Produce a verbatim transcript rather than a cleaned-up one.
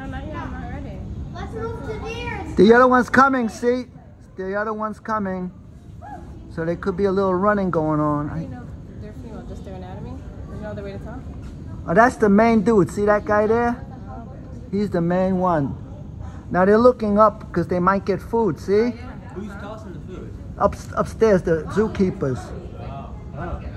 No, not yet. I'm not ready. Let's move to there. The other one's coming, see? The other one's coming. So there could be a little running going on. How do you know they're female? Just their anatomy? There's no other way to tell? Oh, that's the main dude. See that guy there? He's the main one. Now they're looking up because they might get food, see? Oh, yeah. Who's tossing the food? Up, upstairs, the zookeepers. Oh. Oh.